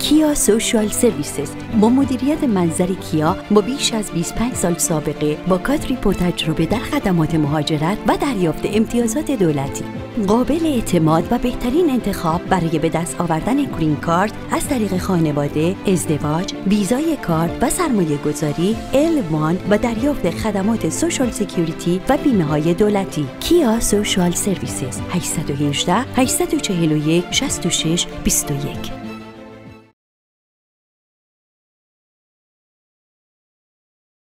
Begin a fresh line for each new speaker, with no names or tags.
کیا سوشال سرویسز با مدیریت منظر کیا با بیش از 25 سال سابقه با کادری پرتجربه در خدمات مهاجرت و دریافت امتیازات دولتی، قابل اعتماد و بهترین انتخاب برای به دست آوردن گرین کارت از طریق خانواده، ازدواج، ویزای کار و سرمایه گذاری، L1 و دریافت خدمات سوشال سکیوریتی و بیمه های دولتی. کیا سوشال سرویسز 818 841 66 21